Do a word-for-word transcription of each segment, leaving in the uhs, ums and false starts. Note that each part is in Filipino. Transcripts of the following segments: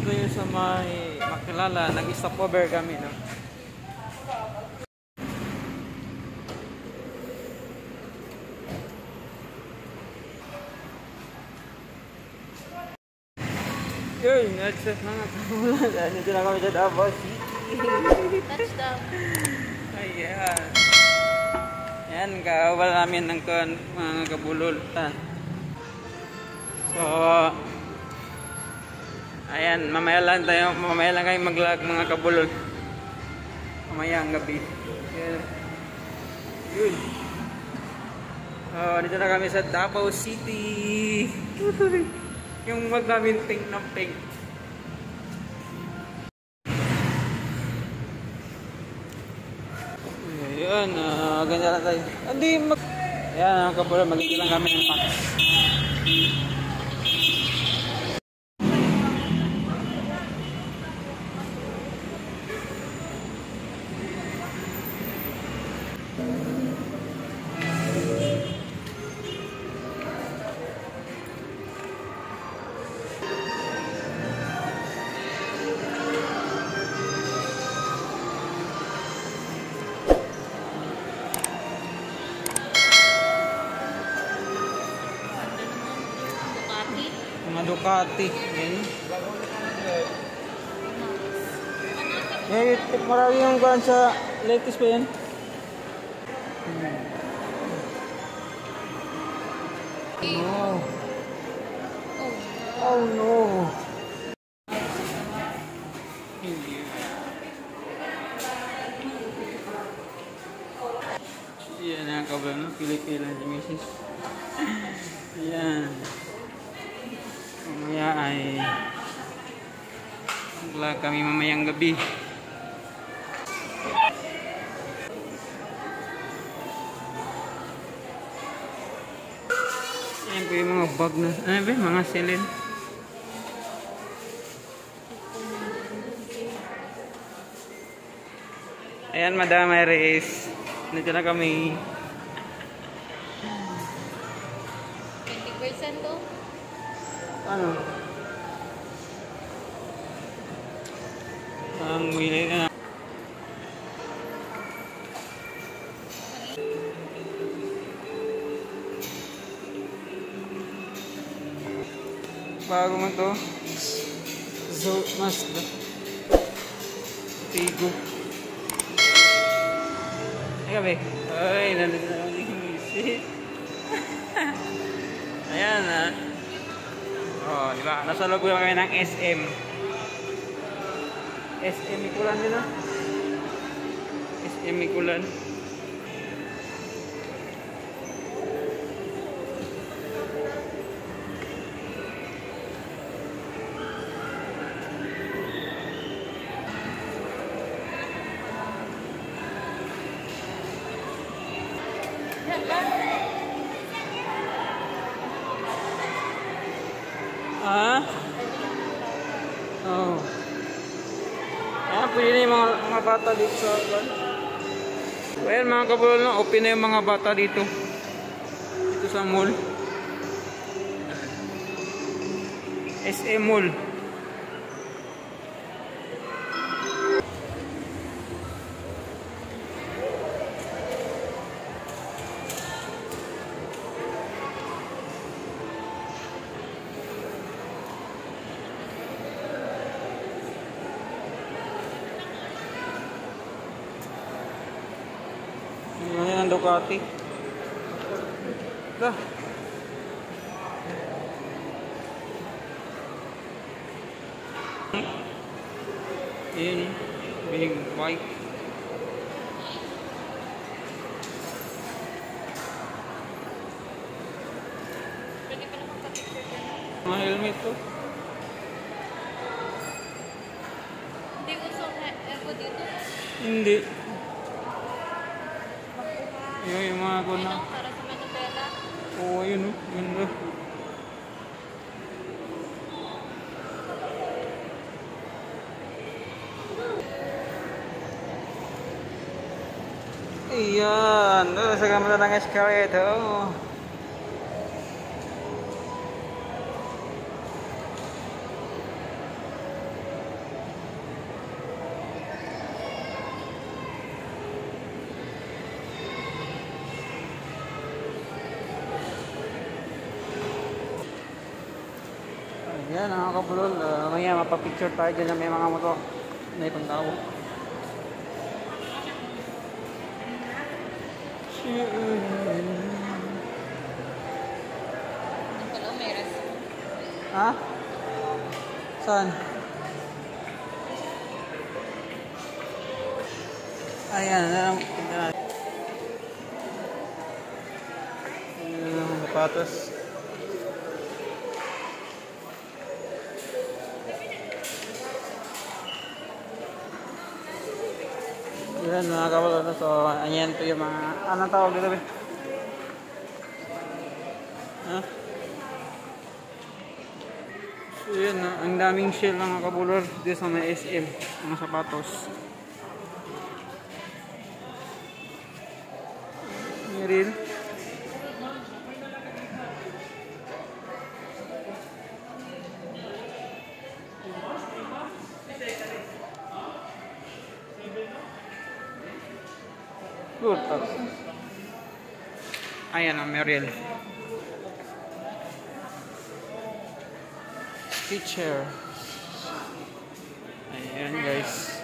dito yung sa may Makilala. Nag-stopover kami, no? Yun, that's it mga kabulan. Dito na kami sa Davao City. Touchdown. Ayan. Ayan, kaawal namin ng kan, mga kabulol. So, ayan, mamaya lang tayo, mamaya lang kayo mag-vlog mga kabulol. Mamaya ang gabi. Ayan. Yun. So, dito na kami sa Davao City. Yung wag namin pink ng pink. Ayan, uh, ganyan lang tayo. Hindi mag... Ayan, kabula, mag-ito lang kami ng packs. Mga Ducati. Yan. Eh, marami yung gan sa latest pa yan. No. Oh no. Yan ang kabel, no? Pili-pili lang si misis. Yan. Mamaya ay vlog kami mamayang gabi. Ayan po yung mga bag na, ano ba, mga silin. Ayan, Madam Iris. Nandito na kami. twenty percent to? Ano? Ang wilay na. Bago man to. Zo Mazda. Tigo. Ay kabe. Ay, nandito na kami misis. Ayan ah. Oh, di ba? Nasa loob kami ng S M. S M Mikulan din, no? S M Mikulan. Ah? Oh. Ayan, pwede na yung mga, mga bata dito sa van. Ayan mga kabulol, no? Open na yung mga bata dito. Dito sa mall. S M Mall. Ayan ang Ducati. Dah. Ayan, big bike. Pwede pa naman pa-picture ka. Mga helmet to. Hindi gusto ng aircon dito. Hindi. Yun yung mga ko na. Ano, para sa Manubela. Oo, yun o. Yun o. Ayan. Doon sa gamit ng escalator. Ayan mga kabulol, uh, mamaya mapapicture tayo dyan na may mga motor na ibang tao. Ha? Saan? Ayan, ayan, ayan. Ayan, sapatos. Yan mga kabalo, so ayan po yung mga anong tawag dito ba? Ha? So yun, ang daming shell mga kabulor dito sa may S M, mga sapatos. Meron. Good. Ayan ang Merrell. Teacher. Ayan guys.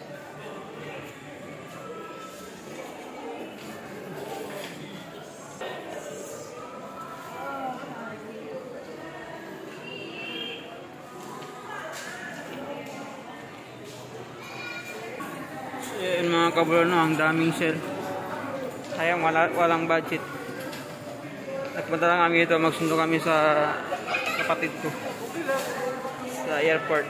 Ayan mga kabulor, no, ang daming shell. Sayang wala, walang budget. Nagpunta lang kami dito, magsundo kami sa kapatid ko sa airport.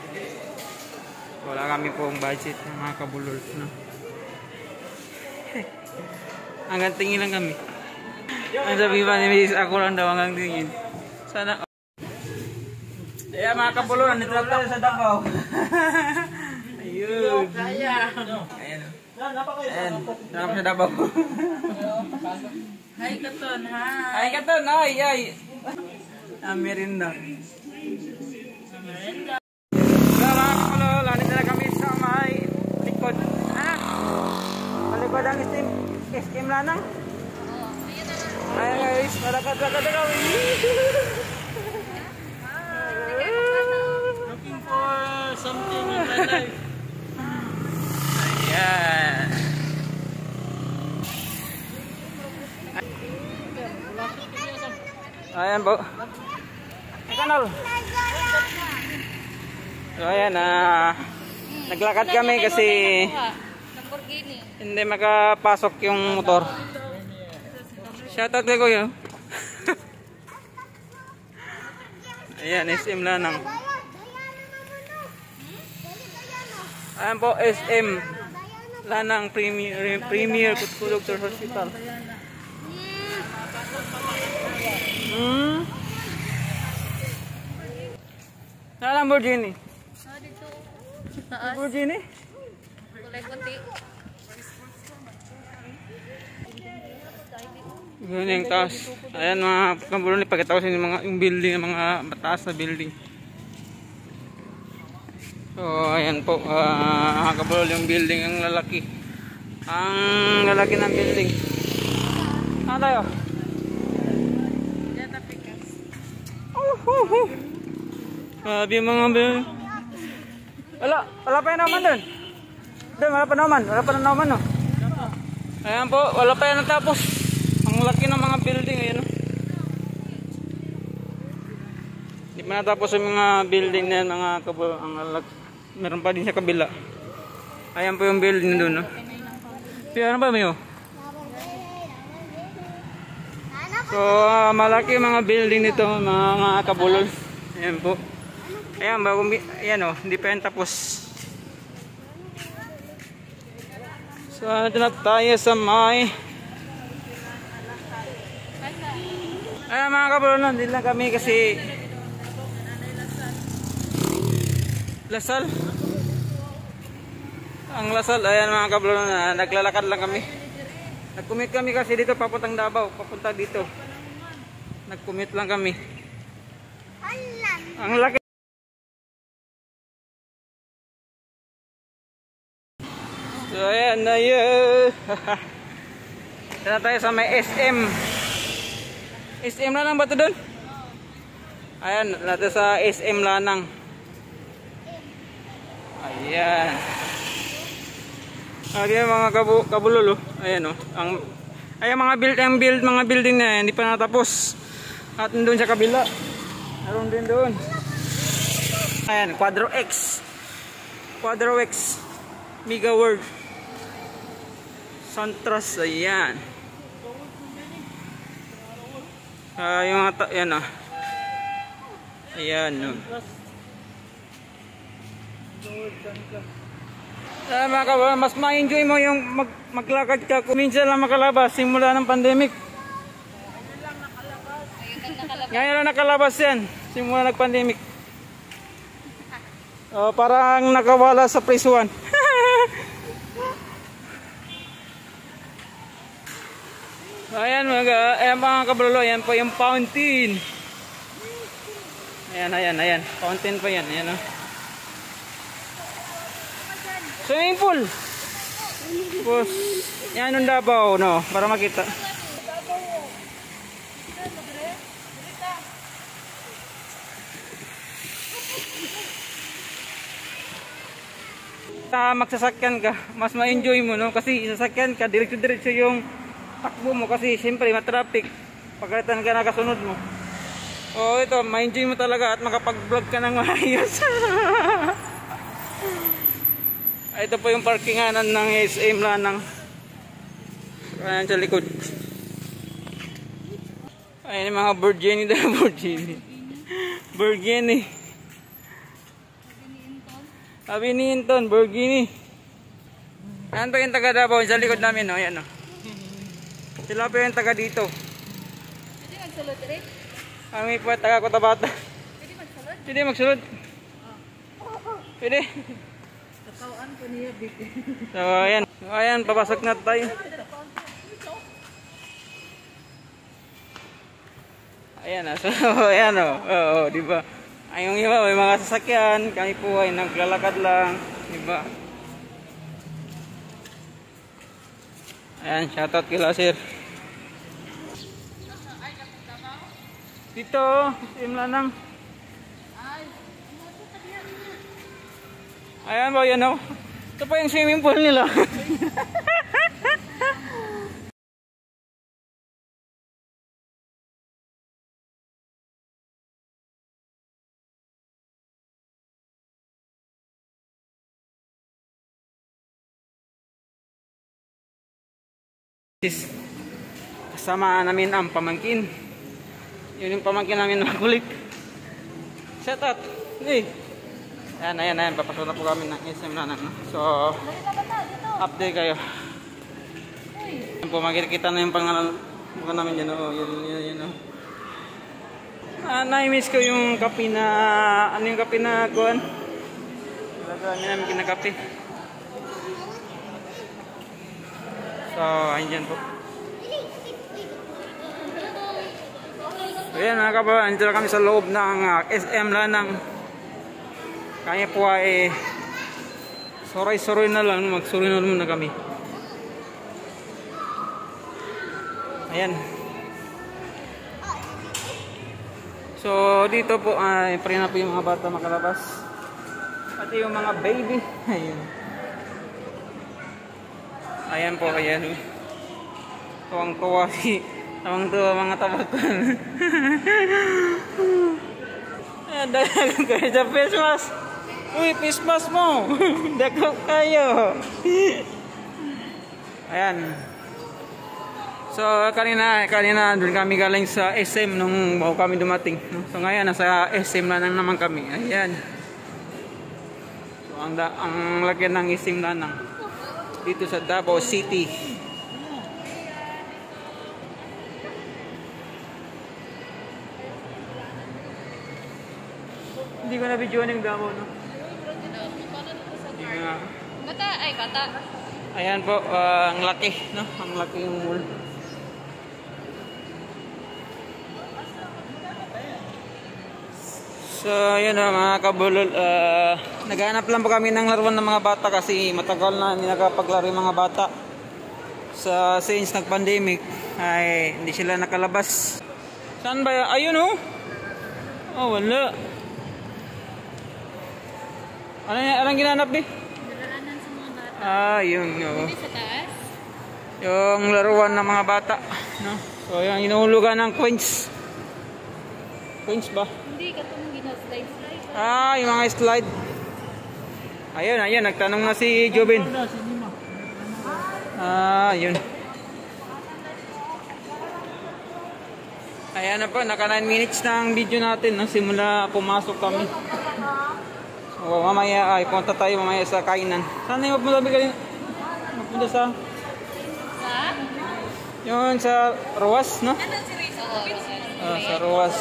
Wala kami pong budget ng mga kabulol, no? Hanggang tingin lang kami. Ang sabi pa ni Miss, ako lang daw hanggang tingin. Sana. Ayan mga kabulol, nandito lang tayo sa Davao. Ayun. Ayan. Ayan, nakapag sa Davao. Hi Katon, hi. Ay Katon, ay, ay. Ah, merinda. Merinda. Wala mga kapalo, lanit na kami sa may likod. Ah, malikod ang steam, steam lanang. Ayan guys, malakad-lakad na kami. Looking for something in my life. Ayan. Ayan po. Ay kanal. So ayan, ah, naglakad kami kasi hindi makapasok yung motor. Shoutout kay Kuya. Ayan, S M Lanang. Ayan po, S M Lanang Premier Premier Kutkulog Hospital. Hmm. Sa Lamborghini. Ah, dito. Taas. Lamborghini? Kulay puti. Ganyan yung taas. Ayan mga kabulon, ipakita ko sa inyo mga yung building, mga mataas na building. So ayan po, uh, mga kabulon, yung building, ang lalaki. Ang lalaki ng building. Saan tayo? Oh, oh, oh. Sabi mga building. Wala, wala pa yung naman dun. Dun, wala pa naman, wala pa naman no. Ayan po, wala pa yan natapos. Ang laki ng mga building, ayan o. Hindi pa natapos yung mga building na yan, mga kabulong. Ang alag. Meron pa din sa kabila. Ayan po yung building doon, no. Pero ano ba, Mayo? So, uh, malaki mga building nito, mga, mga kabulong. Ayan po. Ayan, bago, ayan o, hindi pa yan tapos. So, ito na tayo sa may... Ayan mga kabulong, hindi lang kami kasi... Lasal. Ang Lasal, ayan mga kabulong, na naglalakad lang kami. Nag-commute kami kasi dito, papuntang Davao, papunta dito. Nag-commute lang kami. Ang laki. So ayan na yun. Dito tayo sa may S M. S M na lang ba ito doon? Ayan, natin sa S M Lanang. Ayan. Ayan mga kabu kabulol, oh. Ayan, oh. Ang ayan mga build, ang build, mga building na yan, hindi pa natapos. At doon sa kabila. Meron din doon. Ayan, Quadro X. Quadro X. Mega World. Santras, ayan. Ah, yung mga, ayan, ah. Ayan, no. Uh, mga kababayan, mas ma-enjoy mo yung mag maglakad ka kung minsan lang makalabas simula ng pandemic. Ngayon lang nakalabas yan simula ng pandemic. Uh, parang nakawala sa prisuan. Ayan mga, ayan mga kabrolo, ayan po yung fountain. Ayan, ayan, ayan. Fountain pa yan, ayan, oh. Swimming pool. Tapos, yan yung Davao, no? Para makita. Ta magsasakyan ka, mas ma-enjoy mo, no? Kasi sasakyan ka, diretso-diretso yung takbo mo. Kasi siyempre, matraffic. Pagkalitan ka na kasunod mo. Oh, ito, ma-enjoy mo talaga at makapag-vlog ka ng maayos. Ito po yung parkinganan ng S M Lanang. Ayan sa likod. Ayan yung mga Burgini na Burgini. Burgini. Sabi ni Inton, Burgini. Ayan pa yung taga Davao sa likod namin, no? Ayan, no? Sila pa yung taga dito. Pwede magsulod rin? Kami po taga Cotabato. Pwede magsulod? Pwede magsulod. Pwede. Katawan ko niya, big. So, ayan. So, ayan, papasok na tayo. Ayan, ah. So, ayan, oh. Oo, oh, di ba? Ay, yung iba, may mga sasakyan. Kami po ay naglalakad lang. Di ba? Ayan, shoutout kila sir. Dito, S M Lanang. Ayan ba, yan, oh. Ito pa yung swimming pool nila. Kasama namin ang pamangkin. Yun yung pamangkin namin na kulit. Shout out. Hey. Ayan, ayan, ayan. Papasok na po kami ng S M Lanang. So, update kayo. Ayan po, makikita na yung pangalan mukha namin dyan. Oh, yun, yun, yun, oh. Ah, na-miss ko yung kape na, ano yung kape na kuhan? Marami namin kinakape. So, ayun dyan po. Ayan mga kababayan, dito kami sa loob ng uh, S M Lanang. Kaya po ay soray-soray na lang, magsuroy na muna kami. Ayan. So dito po ay uh, na po yung mga bata makalabas. Pati yung mga baby. Ayan. Ayan po, ayan. Tuwang-tuwa si Tuwang-tuwa mga tabakan. Ayan, dahil kayo sa face mask. Uy, face mask mo. Dako kayo. Ayan. So, kanina, kanina doon kami galing sa S M nung bago kami dumating. So, ngayon, nasa S M Lanang naman kami. Ayan. So, ang, da ang lagyan ng S M Lanang dito sa Davao City. Hindi ko na video ng Davao, no? Hindi ko na. Bata, ay bata. Ayan po, uh, ang laki, no? Ang laki yung mall. So, yun o, mga kabulol. Uh, naghahanap lang po kami ng laruan ng mga bata kasi matagal na hindi nakapaglaro yung mga bata. Sa since nag-pandemic, ay hindi sila nakalabas. Saan ba? Ayun o. Oh, wala. Ano yan? Anong ginanap eh? Daraanan sa mga bata. Ah, yun. Oh. Dito sa taas. Yung laruan ng mga bata. No? So, yung inuhulugan ng coins. Coins ba? Hindi, katong gina-slide slide. Ah, yung mga slide. Ayun, ayun. Nagtanong na si Jobin. Ah, yun. Ayan na po, naka nine minutes na ang video natin, no? Simula pumasok kami. So, mamaya ay punta tayo mamaya sa kainan. Saan yung mapunta kami? Mapunta sa... Sa? Yun, sa Ruas, no? Ah, sa Ruas.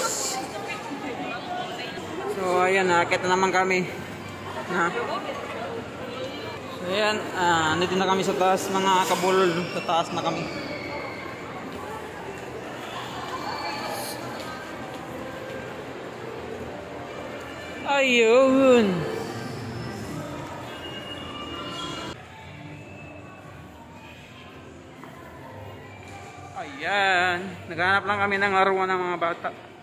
So, ayan, nakakita naman kami. Na. So, ayan, ah, nandito na kami sa taas, mga kabulol. Sa taas na kami. Ayun. Ayan. Naghanap lang kami ng laruan ng mga bata.